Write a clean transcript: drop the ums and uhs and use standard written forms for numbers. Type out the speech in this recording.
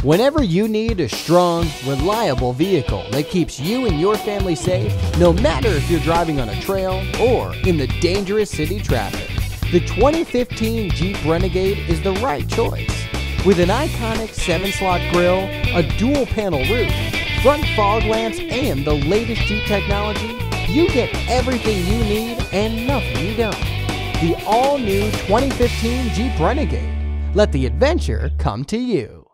Whenever you need a strong, reliable vehicle that keeps you and your family safe, no matter if you're driving on a trail or in the dangerous city traffic, the 2015 Jeep Renegade is the right choice. With an iconic 7-slot grille, a dual-panel roof, front fog lamps, and the latest Jeep technology, you get everything you need and nothing you don't. The all-new 2015 Jeep Renegade. Let the adventure come to you.